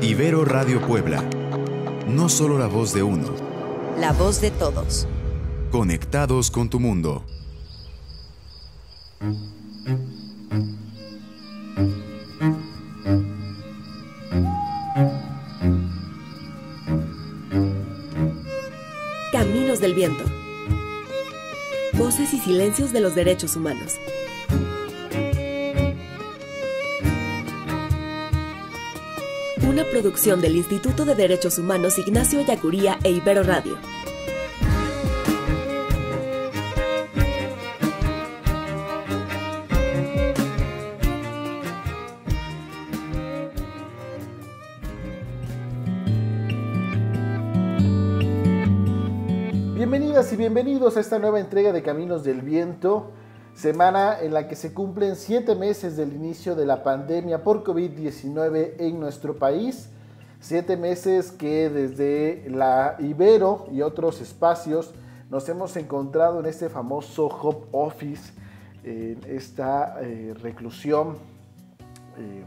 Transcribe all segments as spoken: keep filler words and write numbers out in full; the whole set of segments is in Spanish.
Ibero Radio Puebla. No solo la voz de uno. La voz de todos. Conectados con tu mundo. Caminos del Viento. Voces y silencios de los derechos humanos. Una producción del Instituto de Derechos Humanos Ignacio Ellacuría e Ibero Radio. Bienvenidas y bienvenidos a esta nueva entrega de Caminos del Viento, semana en la que se cumplen siete meses del inicio de la pandemia por COVID diecinueve en nuestro país. Siete meses que desde la Ibero y otros espacios nos hemos encontrado en este famoso home office, en esta eh, reclusión eh,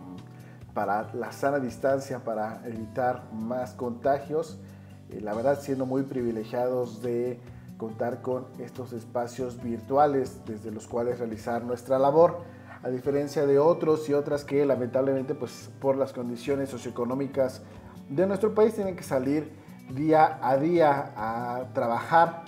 para la sana distancia, para evitar más contagios. Eh, la verdad, siendo muy privilegiados de contar con estos espacios virtuales desde los cuales realizar nuestra labor, a diferencia de otros y otras que lamentablemente pues por las condiciones socioeconómicas de nuestro país tienen que salir día a día a trabajar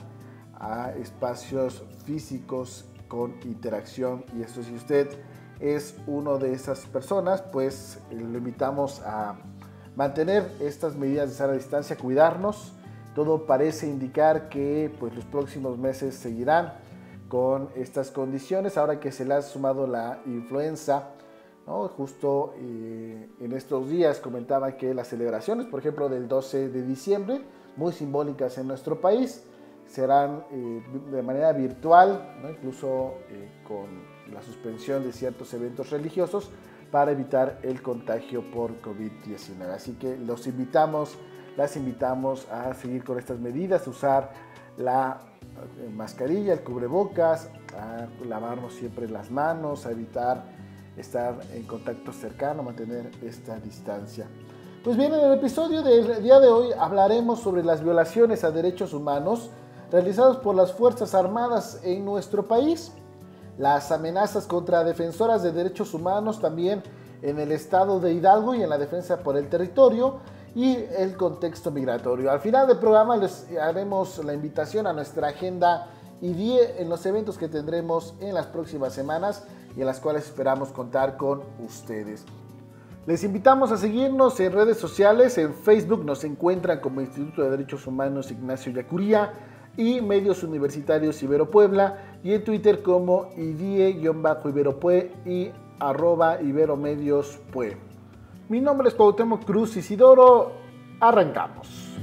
a espacios físicos con interacción. Y eso, si usted es uno de esas personas, pues lo invitamos a mantener estas medidas de sana distancia, cuidarnos. Todo parece indicar que pues, los próximos meses seguirán con estas condiciones, ahora que se le ha sumado la influenza, ¿no? Justo eh, en estos días comentaba que las celebraciones, por ejemplo, del doce de diciembre, muy simbólicas en nuestro país, serán eh, de manera virtual, ¿no? Incluso eh, con la suspensión de ciertos eventos religiosos para evitar el contagio por COVID diecinueve. Así que los invitamos, las invitamos a seguir con estas medidas, usar la mascarilla, el cubrebocas, a lavarnos siempre las manos, a evitar estar en contacto cercano, mantener esta distancia. Pues bien, en el episodio del día de hoy hablaremos sobre las violaciones a derechos humanos realizadas por las Fuerzas Armadas en nuestro país, las amenazas contra defensoras de derechos humanos también en el estado de Hidalgo y en la defensa por el territorio, y el contexto migratorio. Al final del programa les haremos la invitación a nuestra agenda I D I E en los eventos que tendremos en las próximas semanas y en las cuales esperamos contar con ustedes. Les invitamos a seguirnos en redes sociales. En Facebook nos encuentran como Instituto de Derechos Humanos Ignacio Ellacuría y Medios Universitarios Ibero Puebla, y en Twitter como I D I E-Iberopue y arroba Iberomedios-Pue. Mi nombre es Cuauhtémoc Cruz Isidoro. Arrancamos.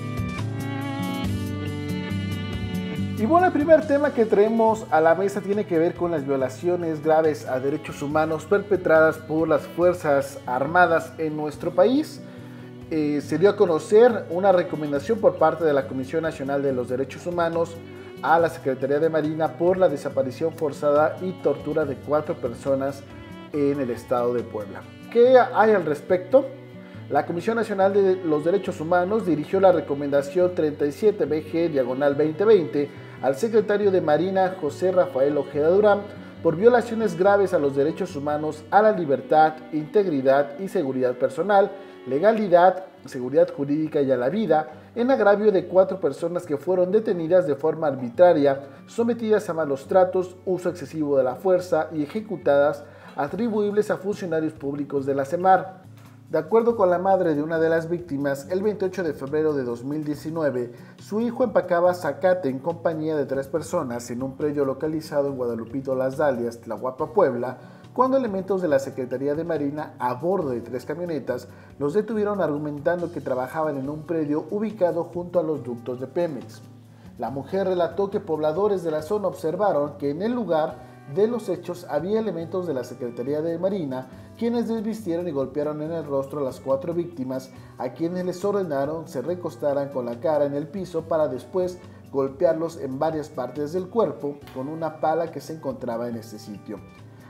Y bueno, el primer tema que traemos a la mesa tiene que ver con las violaciones graves a derechos humanos perpetradas por las Fuerzas Armadas en nuestro país. Eh, se dio a conocer una recomendación por parte de la Comisión Nacional de los Derechos Humanos a la Secretaría de Marina por la desaparición forzada y tortura de cuatro personas en el estado de Puebla. ¿Qué hay al respecto? La Comisión Nacional de los Derechos Humanos dirigió la recomendación treinta y siete B G diagonal veinte veinte al secretario de Marina José Rafael Ojeda Durán por violaciones graves a los derechos humanos, a la libertad, integridad y seguridad personal, legalidad, seguridad jurídica y a la vida, en agravio de cuatro personas que fueron detenidas de forma arbitraria, sometidas a malos tratos, uso excesivo de la fuerza y ejecutadas atribuibles a funcionarios públicos de la SEMAR. De acuerdo con la madre de una de las víctimas, el veintiocho de febrero de dos mil diecinueve, su hijo empacaba zacate en compañía de tres personas en un predio localizado en Guadalupito Las Dalias, Tlahuapa, Puebla, cuando elementos de la Secretaría de Marina, a bordo de tres camionetas, los detuvieron argumentando que trabajaban en un predio ubicado junto a los ductos de Pemex. La mujer relató que pobladores de la zona observaron que en el lugar de los hechos había elementos de la Secretaría de Marina quienes desvistieron y golpearon en el rostro a las cuatro víctimas, a quienes les ordenaron se recostaran con la cara en el piso para después golpearlos en varias partes del cuerpo con una pala que se encontraba en este sitio.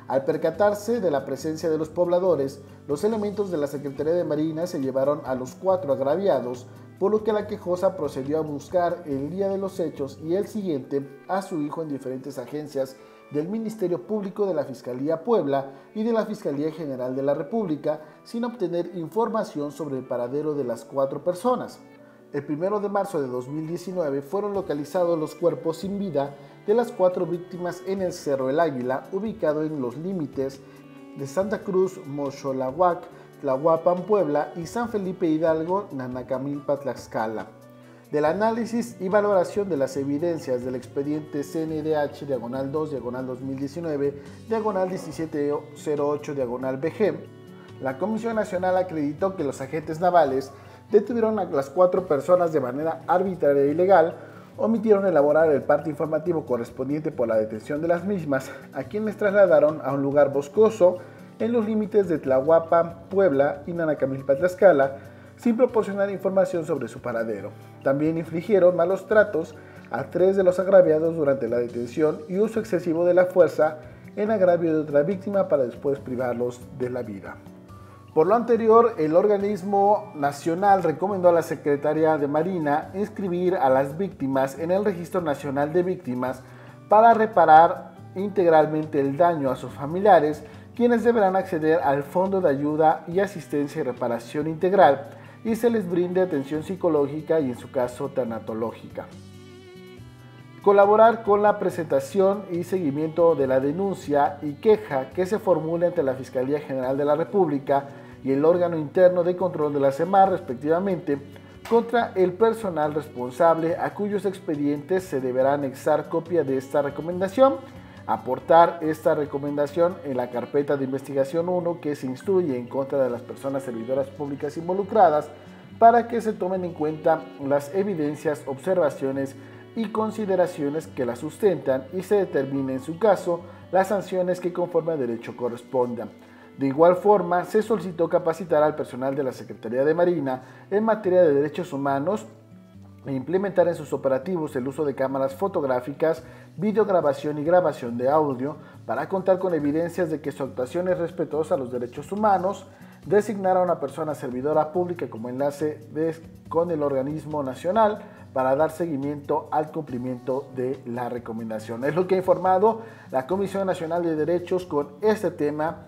Al percatarse de la presencia de los pobladores, los elementos de la Secretaría de Marina se llevaron a los cuatro agraviados, por lo que la quejosa procedió a buscar el día de los hechos y el siguiente a su hijo en diferentes agencias del Ministerio Público, de la Fiscalía Puebla y de la Fiscalía General de la República, sin obtener información sobre el paradero de las cuatro personas. El primero de marzo de dos mil diecinueve fueron localizados los cuerpos sin vida de las cuatro víctimas en el Cerro El Águila, ubicado en los límites de Santa Cruz, Moxolahuac, Tlahuapan, Puebla y San Felipe Hidalgo, Nanacamilpa, Tlaxcala. Del análisis y valoración de las evidencias del expediente C N D H, diagonal dos, diagonal dos mil diecinueve, diagonal diecisiete cero ocho, diagonal B G, la Comisión Nacional acreditó que los agentes navales detuvieron a las cuatro personas de manera arbitraria e ilegal, omitieron elaborar el parte informativo correspondiente por la detención de las mismas, a quienes trasladaron a un lugar boscoso en los límites de Tlahuapan, Puebla y Nanacamilpa, Tlaxcala, sin proporcionar información sobre su paradero. También infligieron malos tratos a tres de los agraviados durante la detención y uso excesivo de la fuerza en agravio de otra víctima para después privarlos de la vida. Por lo anterior, el organismo nacional recomendó a la Secretaría de Marina inscribir a las víctimas en el Registro Nacional de Víctimas para reparar integralmente el daño a sus familiares, quienes deberán acceder al Fondo de Ayuda y Asistencia y Reparación Integral y se les brinde atención psicológica y en su caso tanatológica. Colaborar con la presentación y seguimiento de la denuncia y queja que se formule ante la Fiscalía General de la República y el órgano interno de control de la SEMAR, respectivamente, contra el personal responsable a cuyos expedientes se deberá anexar copia de esta recomendación, aportar esta recomendación en la carpeta de investigación uno que se instruye en contra de las personas servidoras públicas involucradas para que se tomen en cuenta las evidencias, observaciones y consideraciones que la sustentan y se determine en su caso las sanciones que conforme a derecho correspondan. De igual forma, se solicitó capacitar al personal de la Secretaría de Marina en materia de derechos humanos e implementar en sus operativos el uso de cámaras fotográficas, videograbación y grabación de audio para contar con evidencias de que su actuación es respetuosa a los derechos humanos, designar a una persona servidora pública como enlace de, con el organismo nacional para dar seguimiento al cumplimiento de la recomendación. Es lo que ha informado la Comisión Nacional de Derechos con este tema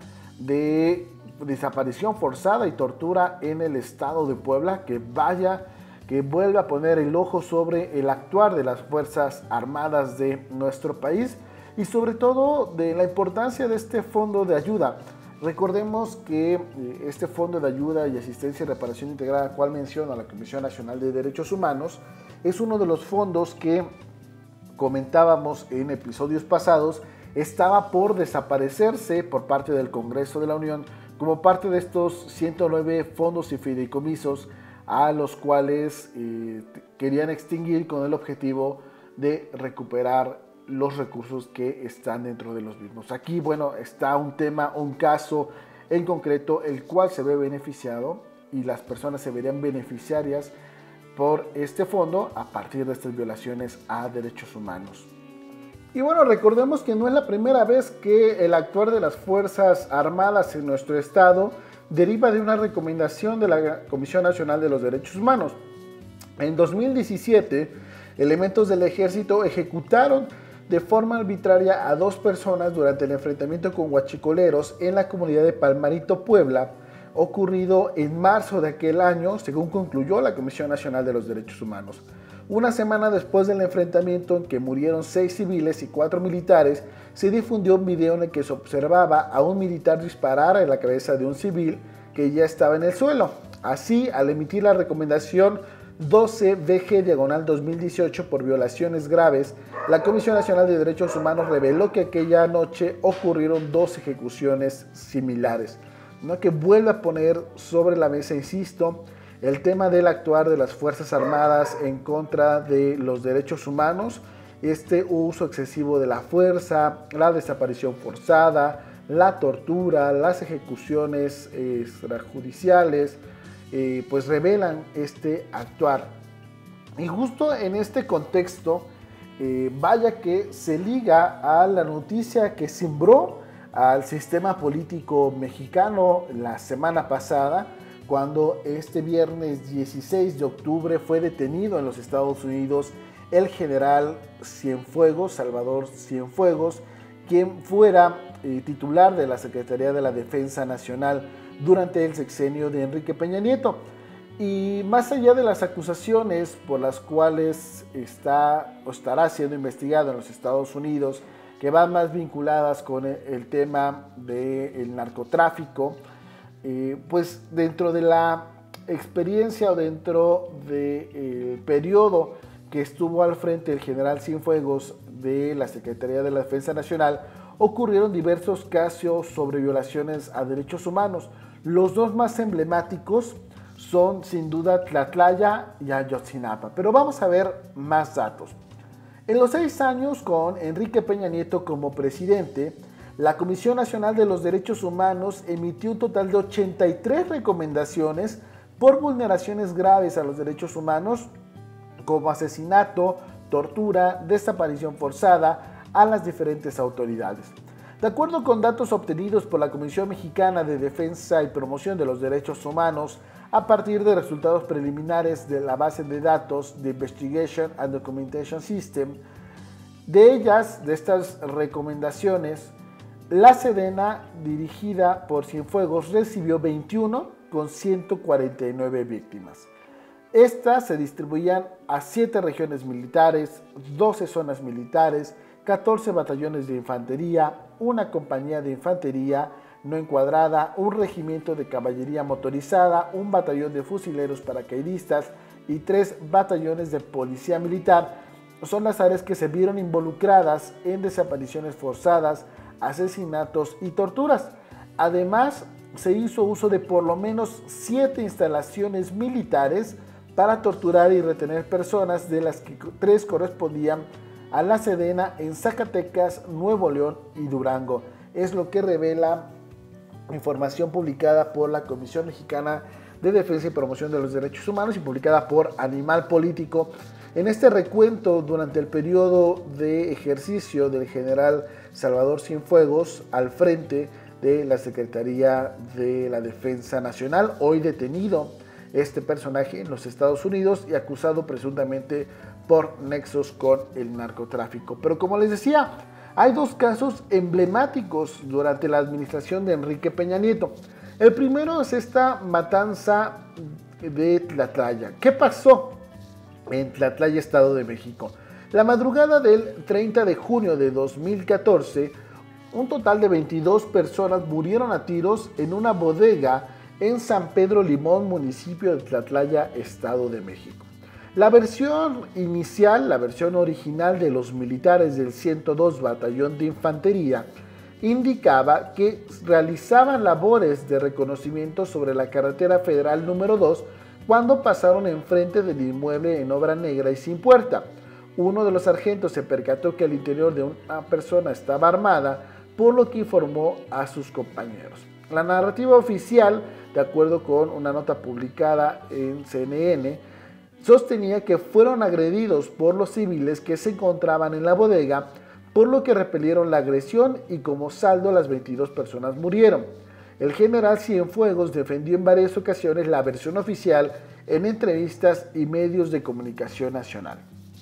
de desaparición forzada y tortura en el estado de Puebla, que vaya, que vuelve a poner el ojo sobre el actuar de las Fuerzas Armadas de nuestro país y sobre todo de la importancia de este fondo de ayuda. Recordemos que este fondo de ayuda y asistencia y reparación integral, al cual menciona la Comisión Nacional de Derechos Humanos, es uno de los fondos que comentábamos en episodios pasados, estaba por desaparecerse por parte del Congreso de la Unión como parte de estos ciento nueve fondos y fideicomisos a los cuales eh, querían extinguir con el objetivo de recuperar los recursos que están dentro de los mismos. Aquí, bueno, está un tema, un caso en concreto, el cual se ve beneficiado y las personas se verían beneficiarias por este fondo a partir de estas violaciones a derechos humanos. Y bueno, recordemos que no es la primera vez que el actuar de las Fuerzas Armadas en nuestro estado deriva de una recomendación de la Comisión Nacional de los Derechos Humanos. En dos mil diecisiete, elementos del ejército ejecutaron de forma arbitraria a dos personas durante el enfrentamiento con huachicoleros en la comunidad de Palmarito, Puebla, ocurrido en marzo de aquel año, según concluyó la Comisión Nacional de los Derechos Humanos. Una semana después del enfrentamiento en que murieron seis civiles y cuatro militares, se difundió un video en el que se observaba a un militar disparar en la cabeza de un civil que ya estaba en el suelo. Así, al emitir la recomendación doce B G diagonal dos mil dieciocho por violaciones graves, la Comisión Nacional de Derechos Humanos reveló que aquella noche ocurrieron dos ejecuciones similares, ¿no? Que vuelve a poner sobre la mesa, insisto, el tema del actuar de las Fuerzas Armadas en contra de los derechos humanos, este uso excesivo de la fuerza, la desaparición forzada, la tortura, las ejecuciones extrajudiciales, eh, pues revelan este actuar. Y justo en este contexto, eh, vaya que se liga a la noticia que cimbró al sistema político mexicano la semana pasada, cuando este viernes dieciséis de octubre fue detenido en los Estados Unidos el general Cienfuegos, Salvador Cienfuegos, quien fuera eh, titular de la Secretaría de la Defensa Nacional durante el sexenio de Enrique Peña Nieto. Y más allá de las acusaciones por las cuales está o estará siendo investigado en los Estados Unidos, que van más vinculadas con el, el tema del narcotráfico, eh, pues dentro de la experiencia o dentro del periodo que estuvo al frente el general Cienfuegos de la Secretaría de la Defensa Nacional, ocurrieron diversos casos sobre violaciones a derechos humanos. Los dos más emblemáticos son sin duda Tlatlaya y Ayotzinapa, pero vamos a ver más datos. En los seis años con Enrique Peña Nieto como presidente, la Comisión Nacional de los Derechos Humanos emitió un total de ochenta y tres recomendaciones por vulneraciones graves a los derechos humanos, como asesinato, tortura, desaparición forzada, a las diferentes autoridades. De acuerdo con datos obtenidos por la Comisión Mexicana de Defensa y Promoción de los Derechos Humanos, a partir de resultados preliminares de la base de datos de Investigation and Documentation System, de ellas, de estas recomendaciones, la Sedena, dirigida por Cienfuegos, recibió veintiuno con ciento cuarenta y nueve víctimas. Estas se distribuían a siete regiones militares, doce zonas militares, catorce batallones de infantería, una compañía de infantería no encuadrada, un regimiento de caballería motorizada, un batallón de fusileros paracaidistas y tres batallones de policía militar. Son las áreas que se vieron involucradas en desapariciones forzadas, asesinatos y torturas. Además, se hizo uso de por lo menos siete instalaciones militares para torturar y retener personas, de las que tres correspondían a la Sedena en Zacatecas, Nuevo León y Durango. Es lo que revela información publicada por la Comisión Mexicana de Defensa y Promoción de los Derechos Humanos y publicada por Animal Político. En este recuento, durante el periodo de ejercicio del general Salvador Cienfuegos al frente de la Secretaría de la Defensa Nacional, hoy detenido este personaje en los Estados Unidos y acusado presuntamente por nexos con el narcotráfico. Pero como les decía, hay dos casos emblemáticos durante la administración de Enrique Peña Nieto. El primero es esta matanza de Tlatlaya. ¿Qué pasó en Tlatlaya, Estado de México? La madrugada del treinta de junio de dos mil catorce, un total de veintidós personas murieron a tiros en una bodega en San Pedro Limón, municipio de Tlatlaya, Estado de México. La versión inicial, la versión original de los militares del ciento dos Batallón de Infantería, indicaba que realizaban labores de reconocimiento sobre la carretera federal número dos cuando pasaron enfrente del inmueble en obra negra y sin puerta. Uno de los sargentos se percató que al interior de una persona estaba armada, por lo que informó a sus compañeros. La narrativa oficial, de acuerdo con una nota publicada en C N N, sostenía que fueron agredidos por los civiles que se encontraban en la bodega, por lo que repelieron la agresión y como saldo las veintidós personas murieron. El general Cienfuegos defendió en varias ocasiones la versión oficial en entrevistas y medios de comunicación nacional.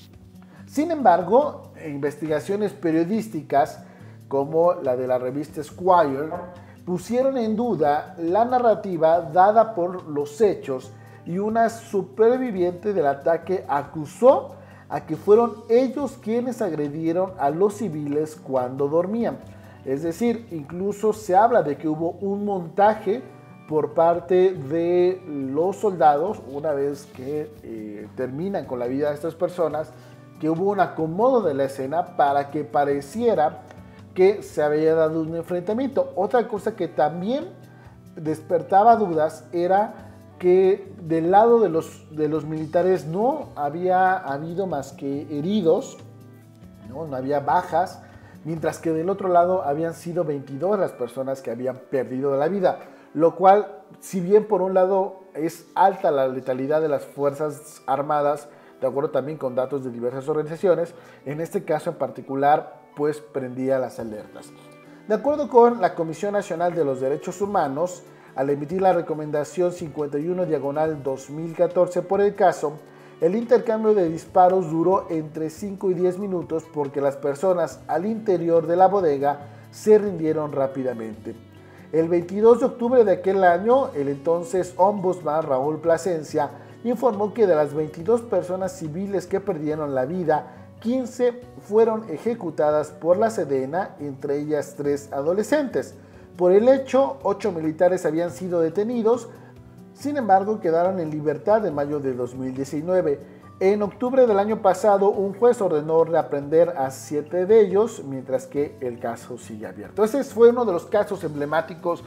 Sin embargo, investigaciones periodísticas como la de la revista Esquire pusieron en duda la narrativa dada por los hechos, y una superviviente del ataque acusó a que fueron ellos quienes agredieron a los civiles cuando dormían. Es decir, incluso se habla de que hubo un montaje por parte de los soldados, una vez que eh, terminan con la vida de estas personas, que hubo un acomodo de la escena para que pareciera que se había dado un enfrentamiento. Otra cosa que también despertaba dudas era que del lado de los, de los militares no había habido más que heridos, ¿no? No había bajas, mientras que del otro lado habían sido veintidós las personas que habían perdido la vida, lo cual, si bien por un lado es alta la letalidad de las Fuerzas Armadas, de acuerdo también con datos de diversas organizaciones, en este caso en particular, pues prendía las alertas. De acuerdo con la Comisión Nacional de los Derechos Humanos, al emitir la recomendación cincuenta y uno diagonal dos mil catorce por el caso, el intercambio de disparos duró entre cinco y diez minutos porque las personas al interior de la bodega se rindieron rápidamente. El veintidós de octubre de aquel año, el entonces ombudsman Raúl Plasencia informó que de las veintidós personas civiles que perdieron la vida, quince fueron ejecutadas por la Sedena, entre ellas tres adolescentes. Por el hecho, ocho militares habían sido detenidos, sin embargo quedaron en libertad en mayo de dos mil diecinueve. En octubre del año pasado, un juez ordenó reaprender a siete de ellos, mientras que el caso sigue abierto. Ese fue uno de los casos emblemáticos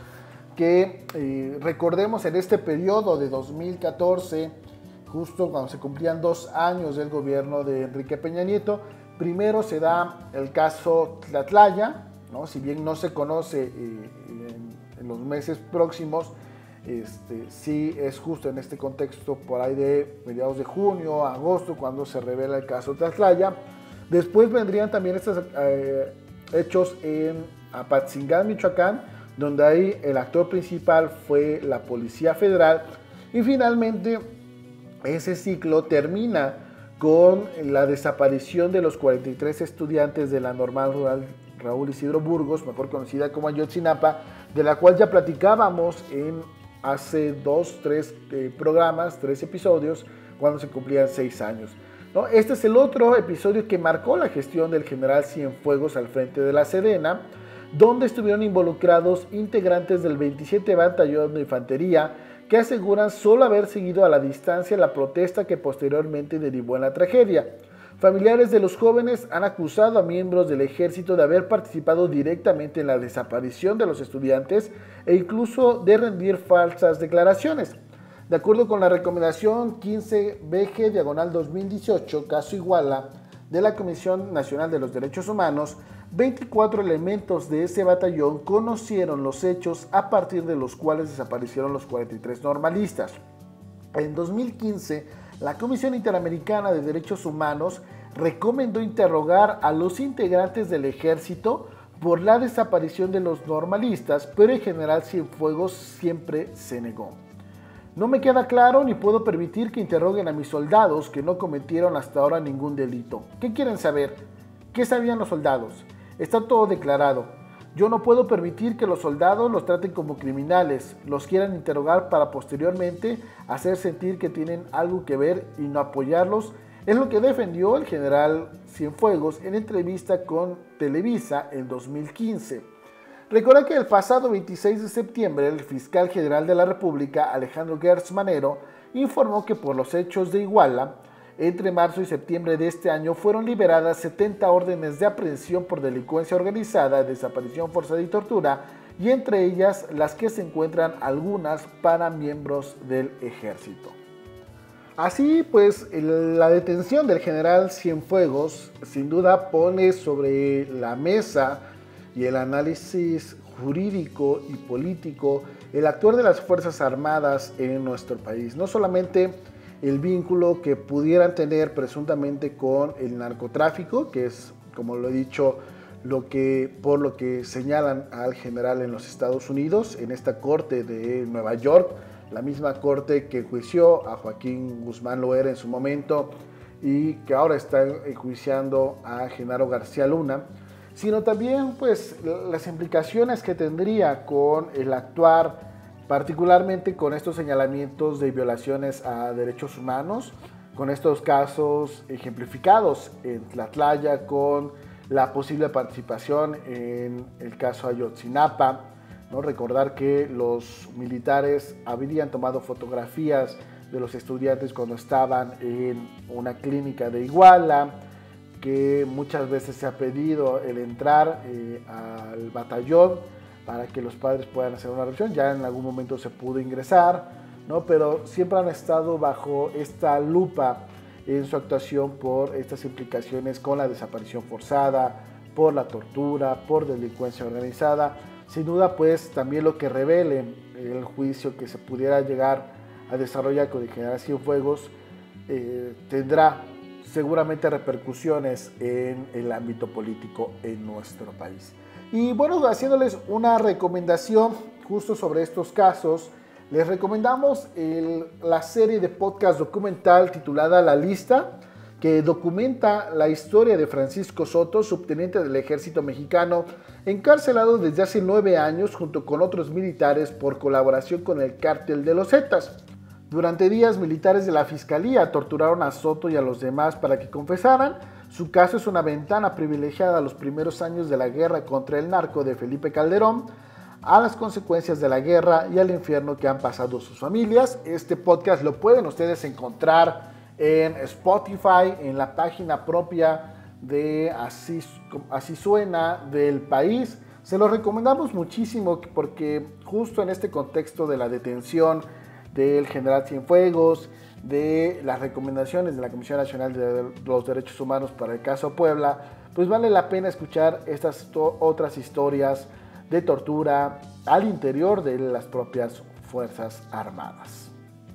que eh, recordemos en este periodo de dos mil catorce, justo cuando se cumplían dos años del gobierno de Enrique Peña Nieto. Primero se da el caso Tlatlaya, ¿no? Si bien no se conoce eh, en, en los meses próximos, este, sí es justo en este contexto por ahí de mediados de junio, agosto, cuando se revela el caso Tlatlaya. Después vendrían también estos eh, hechos en Apatzingán, Michoacán, donde ahí el actor principal fue la Policía Federal. Y finalmente ese ciclo termina con la desaparición de los cuarenta y tres estudiantes de la Normal Rural Raúl Isidro Burgos, mejor conocida como Ayotzinapa, de la cual ya platicábamos en hace dos, tres eh, programas, tres episodios, cuando se cumplían seis años. ¿No? Este es el otro episodio que marcó la gestión del general Cienfuegos al frente de la Sedena, donde estuvieron involucrados integrantes del veintisiete Batallón de Infantería, que aseguran solo haber seguido a la distancia la protesta que posteriormente derivó en la tragedia. Familiares de los jóvenes han acusado a miembros del ejército de haber participado directamente en la desaparición de los estudiantes e incluso de rendir falsas declaraciones. De acuerdo con la recomendación quince B G diagonal dos mil dieciocho, caso Iguala, de la Comisión Nacional de los Derechos Humanos, veinticuatro elementos de ese batallón conocieron los hechos a partir de los cuales desaparecieron los cuarenta y tres normalistas. En dos mil quince, la Comisión Interamericana de Derechos Humanos recomendó interrogar a los integrantes del ejército por la desaparición de los normalistas, pero el general Cienfuegos siempre se negó. No me queda claro ni puedo permitir que interroguen a mis soldados que no cometieron hasta ahora ningún delito. ¿Qué quieren saber? ¿Qué sabían los soldados? Está todo declarado. Yo no puedo permitir que los soldados los traten como criminales, los quieran interrogar para posteriormente hacer sentir que tienen algo que ver y no apoyarlos. Es lo que defendió el general Cienfuegos en entrevista con Televisa en dos mil quince. Recuerda que el pasado veintiséis de septiembre el fiscal general de la República, Alejandro Gertz Manero, informó que por los hechos de Iguala, entre marzo y septiembre de este año fueron liberadas setenta órdenes de aprehensión por delincuencia organizada, desaparición forzada y tortura, y entre ellas las que se encuentran algunas para miembros del ejército. Así pues, la detención del general Cienfuegos sin duda pone sobre la mesa y el análisis jurídico y político el actuar de las Fuerzas Armadas en nuestro país. No solamente el vínculo que pudieran tener presuntamente con el narcotráfico, que es, como lo he dicho, lo que, por lo que señalan al general en los Estados Unidos, en esta corte de Nueva York, la misma corte que enjuició a Joaquín Guzmán Loera en su momento y que ahora está enjuiciando a Genaro García Luna, sino también pues las implicaciones que tendría con el actuar, particularmente con estos señalamientos de violaciones a derechos humanos, con estos casos ejemplificados en Tlatlaya, con la posible participación en el caso Ayotzinapa, ¿no? Recordar que los militares habrían tomado fotografías de los estudiantes cuando estaban en una clínica de Iguala, que muchas veces se ha pedido el entrar eh, al batallón para que los padres puedan hacer una revisión. Ya en algún momento se pudo ingresar, ¿no? Pero siempre han estado bajo esta lupa en su actuación por estas implicaciones con la desaparición forzada, por la tortura, por delincuencia organizada. Sin duda, pues, también lo que revele el juicio que se pudiera llegar a desarrollar con el general Cienfuegos eh, tendrá seguramente repercusiones en el ámbito político en nuestro país. Y bueno, haciéndoles una recomendación justo sobre estos casos, les recomendamos el, la serie de podcast documental titulada La Lista, que documenta la historia de Francisco Soto, subteniente del ejército mexicano, encarcelado desde hace nueve años junto con otros militares por colaboración con el cártel de los Zetas. Durante días, militares de la Fiscalía torturaron a Soto y a los demás para que confesaran. Su caso es una ventana privilegiada a los primeros años de la guerra contra el narco de Felipe Calderón, a las consecuencias de la guerra y al infierno que han pasado sus familias. Este podcast lo pueden ustedes encontrar en Spotify, en la página propia de Así, Así Suena del País. Se lo recomendamos muchísimo porque justo en este contexto de la detención del general Cienfuegos, de las recomendaciones de la Comisión Nacional de los Derechos Humanos para el caso Puebla, pues vale la pena escuchar estas otras historias de tortura al interior de las propias Fuerzas Armadas.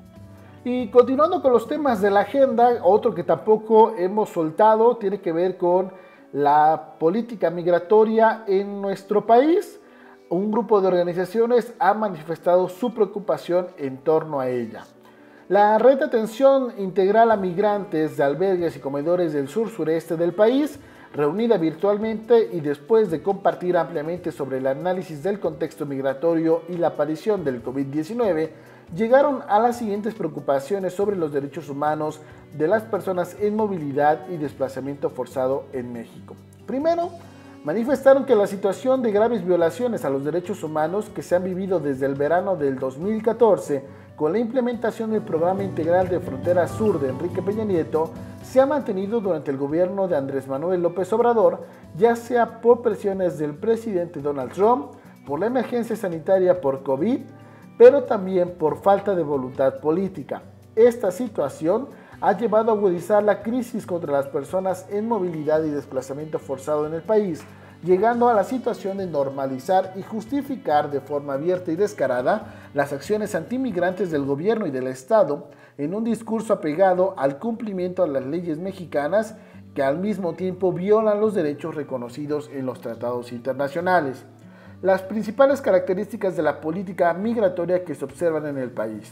Y continuando con los temas de la agenda, otro que tampoco hemos soltado tiene que ver con la política migratoria en nuestro país. Un grupo de organizaciones ha manifestado su preocupación en torno a ella. La Red de Atención Integral a Migrantes de Albergues y Comedores del sur-sureste del país, reunida virtualmente y después de compartir ampliamente sobre el análisis del contexto migratorio y la aparición del COVID diecinueve, llegaron a las siguientes preocupaciones sobre los derechos humanos de las personas en movilidad y desplazamiento forzado en México. Primero, manifestaron que la situación de graves violaciones a los derechos humanos que se han vivido desde el verano del dos mil catorce con la implementación del Programa Integral de Frontera Sur de Enrique Peña Nieto se ha mantenido durante el gobierno de Andrés Manuel López Obrador, ya sea por presiones del presidente Donald Trump, por la emergencia sanitaria por COVID, pero también por falta de voluntad política. Esta situación ha llevado a agudizar la crisis contra las personas en movilidad y desplazamiento forzado en el país, llegando a la situación de normalizar y justificar de forma abierta y descarada las acciones antimigrantes del gobierno y del Estado en un discurso apegado al cumplimiento a las leyes mexicanas que al mismo tiempo violan los derechos reconocidos en los tratados internacionales. Las principales características de la política migratoria que se observan en el país.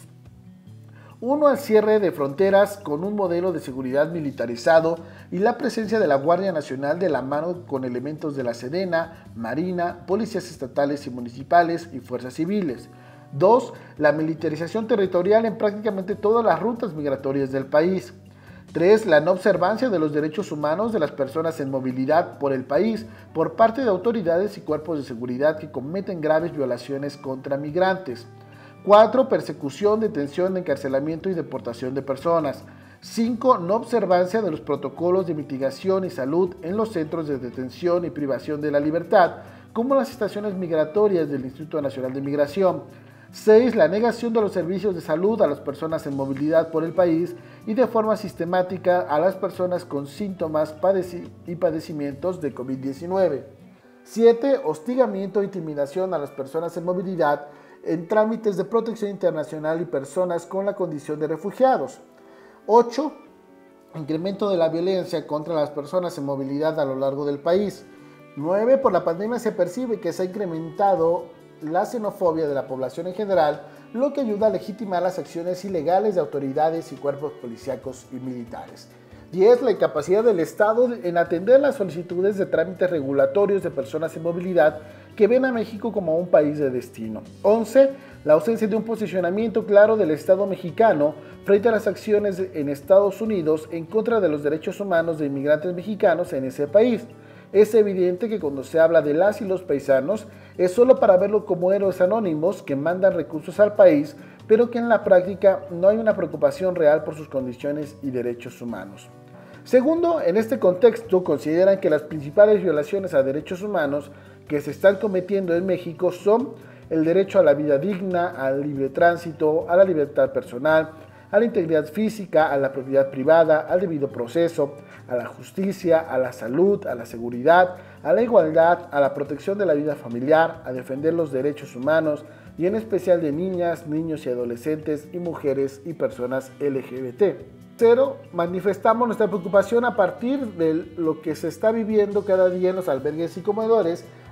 Uno, el cierre de fronteras con un modelo de seguridad militarizado y la presencia de la Guardia Nacional de la mano con elementos de la Sedena, Marina, policías estatales y municipales y fuerzas civiles. Dos, la militarización territorial en prácticamente todas las rutas migratorias del país. Tres, la no observancia de los derechos humanos de las personas en movilidad por el país por parte de autoridades y cuerpos de seguridad que cometen graves violaciones contra migrantes. Cuatro, persecución, detención, encarcelamiento y deportación de personas. Cinco, no observancia de los protocolos de mitigación y salud en los centros de detención y privación de la libertad, como las estaciones migratorias del Instituto Nacional de Migración. Seis, la negación de los servicios de salud a las personas en movilidad por el país y de forma sistemática a las personas con síntomas padeci- y padecimientos de COVID diecinueve. Siete, hostigamiento e intimidación a las personas en movilidad en trámites de protección internacional y personas con la condición de refugiados. ocho. Incremento de la violencia contra las personas en movilidad a lo largo del país. nueve. Por la pandemia se percibe que se ha incrementado la xenofobia de la población en general, lo que ayuda a legitimar las acciones ilegales de autoridades y cuerpos policíacos y militares. diez. La incapacidad del Estado en atender las solicitudes de trámites regulatorios de personas en movilidad que ven a México como un país de destino. once. La ausencia de un posicionamiento claro del Estado mexicano frente a las acciones en Estados Unidos en contra de los derechos humanos de inmigrantes mexicanos en ese país. Es evidente que cuando se habla de las y los paisanos es solo para verlo como héroes anónimos que mandan recursos al país, pero que en la práctica no hay una preocupación real por sus condiciones y derechos humanos. Segundo, en este contexto consideran que las principales violaciones a derechos humanos que se están cometiendo en México son el derecho a la vida digna, al libre tránsito, a la libertad personal, a la integridad física, a la propiedad privada, al debido proceso, a la justicia, a la salud, a la seguridad, a la igualdad, a la protección de la vida familiar, a defender los derechos humanos y en especial de niñas, niños y adolescentes y mujeres y personas L G B T. Tercero, manifestamos nuestra preocupación a partir de lo que se está viviendo cada día en los albergues y comedores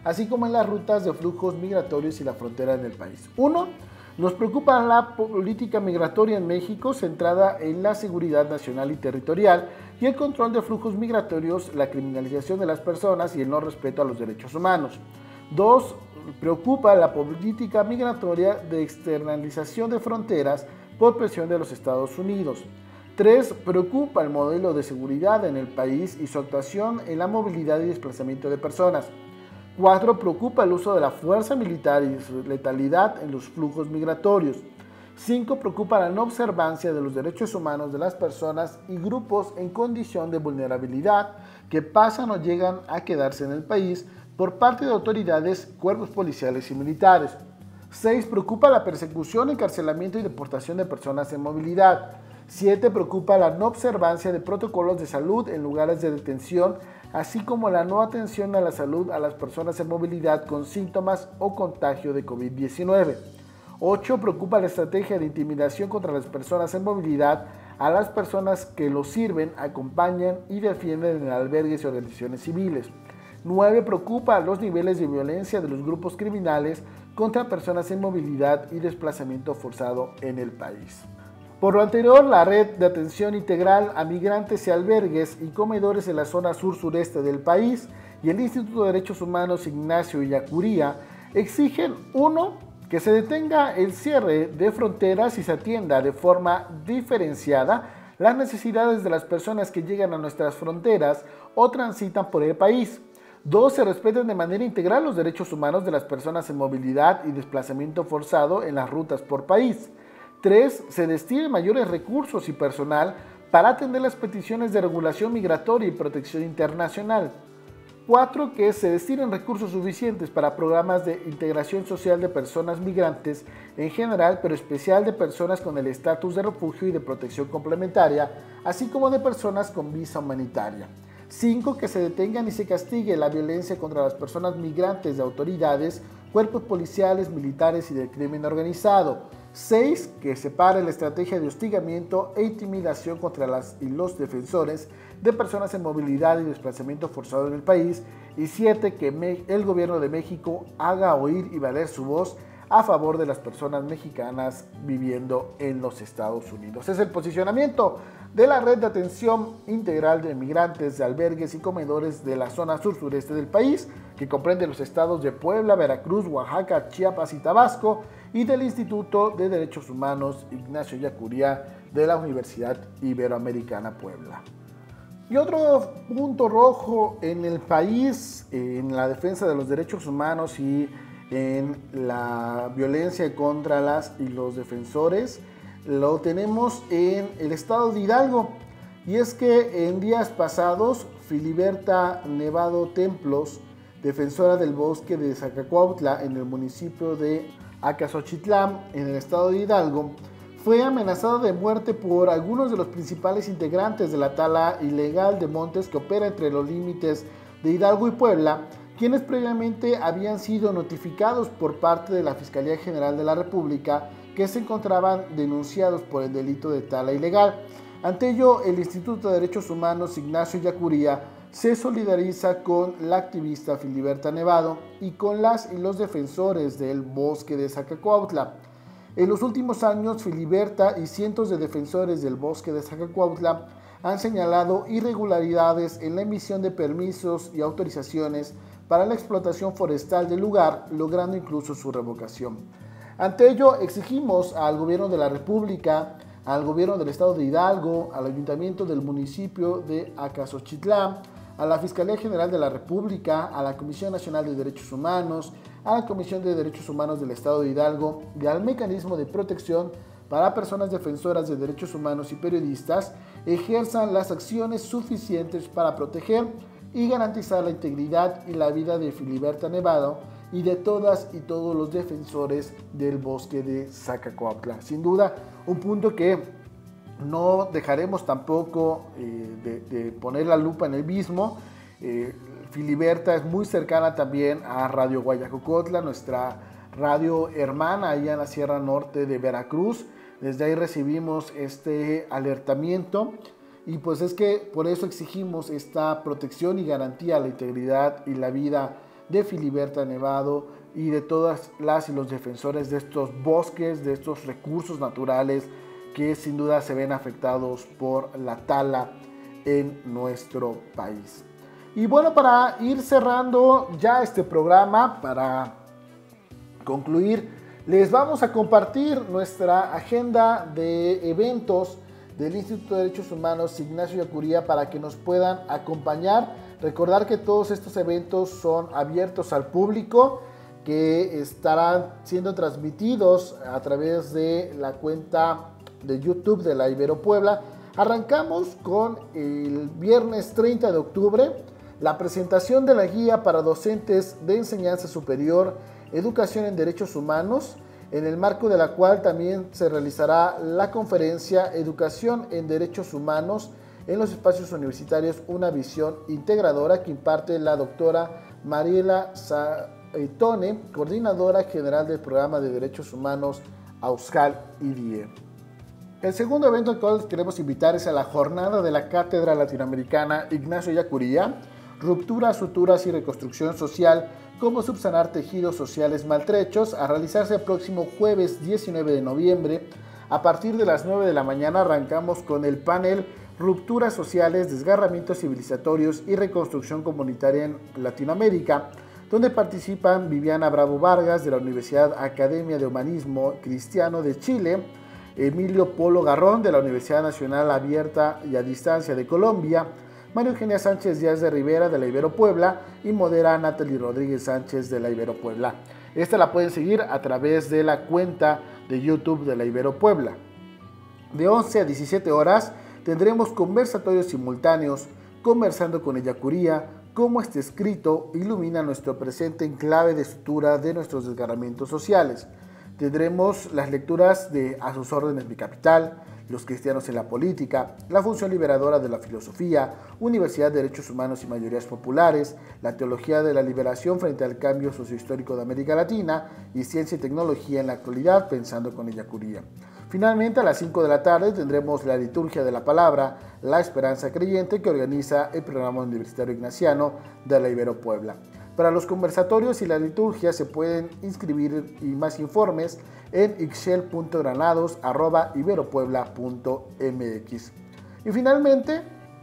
así como en las rutas de flujos migratorios y la frontera en el país. Uno, nos preocupa la política migratoria en México centrada en la seguridad nacional y territorial y el control de flujos migratorios, la criminalización de las personas y el no respeto a los derechos humanos. Dos, preocupa la política migratoria de externalización de fronteras por presión de los Estados Unidos. Tres, preocupa el modelo de seguridad en el país y su actuación en la movilidad y desplazamiento de personas. Cuatro, preocupa el uso de la fuerza militar y su letalidad en los flujos migratorios. Cinco, preocupa la no observancia de los derechos humanos de las personas y grupos en condición de vulnerabilidad que pasan o llegan a quedarse en el país por parte de autoridades, cuerpos policiales y militares. Seis, preocupa la persecución, encarcelamiento y deportación de personas en movilidad. Siete, preocupa la no observancia de protocolos de salud en lugares de detención, así como la no atención a la salud a las personas en movilidad con síntomas o contagio de COVID diecinueve. ocho. Preocupa la estrategia de intimidación contra las personas en movilidad a las personas que los sirven, acompañan y defienden en albergues y organizaciones civiles. nueve. Preocupa los niveles de violencia de los grupos criminales contra personas en movilidad y desplazamiento forzado en el país. Por lo anterior, la Red de Atención Integral a Migrantes y Albergues y Comedores en la zona sur-sureste del país y el Instituto de Derechos Humanos Ignacio Ellacuría exigen, uno, que se detenga el cierre de fronteras y se atienda de forma diferenciada las necesidades de las personas que llegan a nuestras fronteras o transitan por el país. Dos, se respeten de manera integral los derechos humanos de las personas en movilidad y desplazamiento forzado en las rutas por país. Tres, se destinen mayores recursos y personal para atender las peticiones de regulación migratoria y protección internacional. Cuatro, que se destinen recursos suficientes para programas de integración social de personas migrantes en general, pero especial de personas con el estatus de refugio y de protección complementaria, así como de personas con visa humanitaria. Cinco, que se detengan y se castigue la violencia contra las personas migrantes de autoridades, cuerpos policiales, militares y del crimen organizado. Seis, que separe la estrategia de hostigamiento e intimidación contra las y los defensores de personas en movilidad y desplazamiento forzado en el país. Y siete, que me, el gobierno de México haga oír y valer su voz a favor de las personas mexicanas viviendo en los Estados Unidos. Es el posicionamiento de la Red de Atención Integral de Migrantes, de Albergues y Comedores de la zona sur-sureste del país, que comprende los estados de Puebla, Veracruz, Oaxaca, Chiapas y Tabasco, y del Instituto de Derechos Humanos Ignacio Ellacuría de la Universidad Iberoamericana Puebla. Y otro punto rojo en el país, en la defensa de los derechos humanos y en la violencia contra las y los defensores, lo tenemos en el estado de Hidalgo. Y es que en días pasados, Filiberta Nevado Templos, defensora del bosque de Zacacuautla en el municipio de Acaxochitlán, en el estado de Hidalgo, fue amenazada de muerte por algunos de los principales integrantes de la tala ilegal de montes que opera entre los límites de Hidalgo y Puebla, quienes previamente habían sido notificados por parte de la Fiscalía General de la República que se encontraban denunciados por el delito de tala ilegal. Ante ello, el Instituto de Derechos Humanos Ignacio Ellacuría se solidariza con la activista Filiberta Nevado y con las y los defensores del bosque de Zacacuautla. En los últimos años, Filiberta y cientos de defensores del bosque de Zacacuautla han señalado irregularidades en la emisión de permisos y autorizaciones para la explotación forestal del lugar, logrando incluso su revocación. Ante ello, exigimos al gobierno de la República, al gobierno del estado de Hidalgo, al ayuntamiento del municipio de Acaxochitlán, a la Fiscalía General de la República, a la Comisión Nacional de Derechos Humanos, a la Comisión de Derechos Humanos del Estado de Hidalgo y al Mecanismo de Protección para Personas Defensoras de Derechos Humanos y Periodistas ejerzan las acciones suficientes para proteger y garantizar la integridad y la vida de Filiberta Nevado y de todas y todos los defensores del bosque de Zacacuautla. Sin duda, un punto que no dejaremos tampoco eh, de, de poner la lupa en el mismo. Eh, Filiberta es muy cercana también a Radio Guayacocotla, nuestra radio hermana allá en la Sierra Norte de Veracruz. Desde ahí recibimos este alertamiento y pues es que por eso exigimos esta protección y garantía a la integridad y la vida de Filiberta Nevado y de todas las y los defensores de estos bosques, de estos recursos naturales que sin duda se ven afectados por la tala en nuestro país. Y bueno, para ir cerrando ya este programa, para concluir, les vamos a compartir nuestra agenda de eventos del Instituto de Derechos Humanos Ignacio Ellacuría para que nos puedan acompañar. Recordar que todos estos eventos son abiertos al público, que estarán siendo transmitidos a través de la cuenta de YouTube de la Ibero Puebla. Arrancamos con el viernes treinta de octubre, la presentación de la guía para docentes de enseñanza superior, educación en derechos humanos, en el marco de la cual también se realizará la conferencia Educación en Derechos Humanos en los espacios universitarios, una visión integradora, que imparte la doctora Mariela Saitone, coordinadora general del Programa de Derechos Humanos AUSCAL I D I E. El segundo evento al cual queremos invitar es a la jornada de la Cátedra Latinoamericana Ignacio Ellacuría, Ruptura, Suturas y Reconstrucción Social, cómo subsanar tejidos sociales maltrechos, a realizarse el próximo jueves diecinueve de noviembre. A partir de las nueve de la mañana arrancamos con el panel Rupturas Sociales, Desgarramientos Civilizatorios y Reconstrucción Comunitaria en Latinoamérica, donde participan Viviana Bravo Vargas de la Universidad Academia de Humanismo Cristiano de Chile, Emilio Polo Garrón de la Universidad Nacional Abierta y a Distancia de Colombia, María Eugenia Sánchez Díaz de Rivera de la Ibero Puebla y modera Natalie Rodríguez Sánchez de la Ibero Puebla. Esta la pueden seguir a través de la cuenta de YouTube de la Ibero Puebla. De once a diecisiete horas tendremos conversatorios simultáneos, conversando con Ellacuría, cómo este escrito ilumina nuestro presente en clave de sutura de nuestros desgarramientos sociales. Tendremos las lecturas de A sus órdenes mi capital, Los cristianos en la política, La función liberadora de la filosofía, Universidad de Derechos Humanos y Mayorías Populares, La teología de la liberación frente al cambio sociohistórico de América Latina y Ciencia y tecnología en la actualidad, pensando con Ellacuría. Finalmente, a las cinco de la tarde tendremos la liturgia de la palabra, La esperanza creyente, que organiza el programa universitario ignaciano de la Ibero Puebla. Para los conversatorios y la liturgia se pueden inscribir y más informes en ixchel punto granados arroba iberopuebla punto mx. Y finalmente,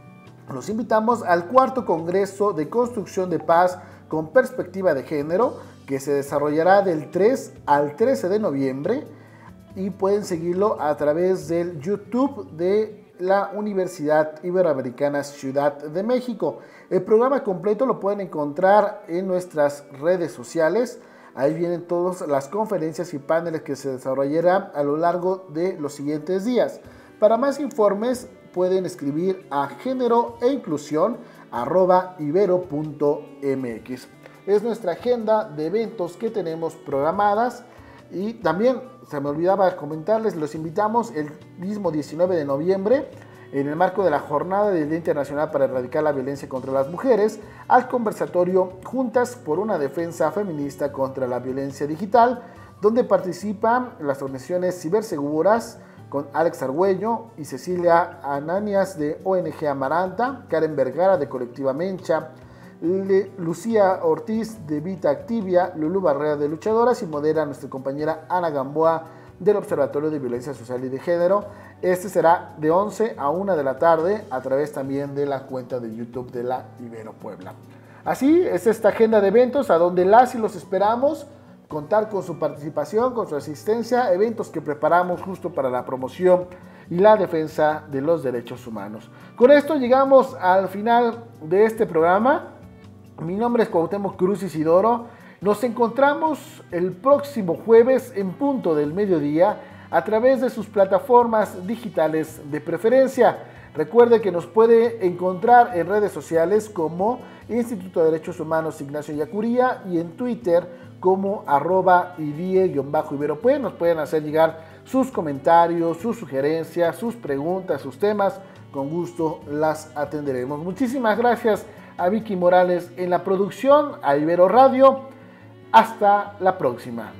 los invitamos al cuarto Congreso de Construcción de Paz con Perspectiva de Género, que se desarrollará del tres al trece de noviembre, y pueden seguirlo a través del YouTube de la Universidad Iberoamericana Ciudad de México. El programa completo lo pueden encontrar en nuestras redes sociales. Ahí vienen todas las conferencias y paneles que se desarrollarán a lo largo de los siguientes días. Para más informes pueden escribir a género e inclusión arroba ibero punto mx. Es nuestra agenda de eventos que tenemos programadas. Y también se me olvidaba comentarles, los invitamos el mismo diecinueve de noviembre, en el marco de la jornada del Día Internacional para Erradicar la Violencia contra las Mujeres, al conversatorio Juntas por una Defensa Feminista contra la Violencia Digital, donde participan las organizaciones Ciberseguras con Alex Argüello y Cecilia Ananias de O N G Amaranta, Karen Vergara de Colectiva Mencha, Le, Lucía Ortiz de Vita Activia, Lulú Barrera de Luchadoras y modera nuestra compañera Ana Gamboa del Observatorio de Violencia Social y de Género. Este será de once a una de la tarde a través también de la cuenta de YouTube de la Ibero Puebla. Así es esta agenda de eventos a donde las y los esperamos, contar con su participación, con su asistencia, eventos que preparamos justo para la promoción y la defensa de los derechos humanos. Con esto llegamos al final de este programa. Mi nombre es Cuauhtémoc Cruz Isidoro. Nos encontramos el próximo jueves en punto del mediodía a través de sus plataformas digitales de preferencia. Recuerde que nos puede encontrar en redes sociales como Instituto de Derechos Humanos Ignacio Ellacuría y en Twitter como arroba idie-iberopue. Nos pueden hacer llegar sus comentarios, sus sugerencias, sus preguntas, sus temas. Con gusto las atenderemos. Muchísimas gracias a Vicky Morales en la producción, a Ibero Radio. Hasta la próxima.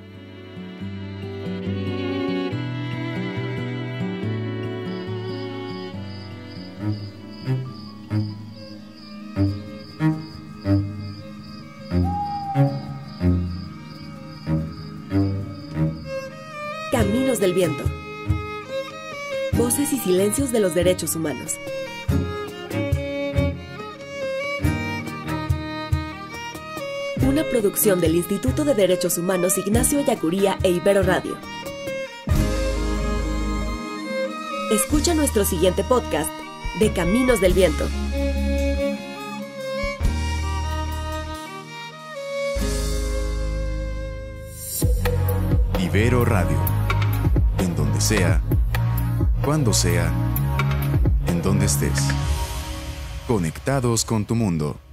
del Viento. Voces y silencios de los derechos humanos. Una producción del Instituto de Derechos Humanos Ignacio Ellacuría e Ibero Radio. Escucha nuestro siguiente podcast de Caminos del Viento. Ibero Radio. En donde sea, cuando sea, en donde estés. Conectados con tu mundo.